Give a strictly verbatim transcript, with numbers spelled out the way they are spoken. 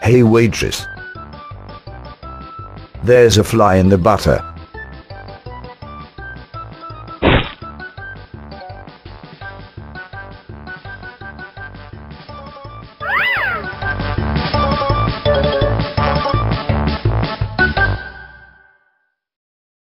Hey waitress. There's a fly in the butter.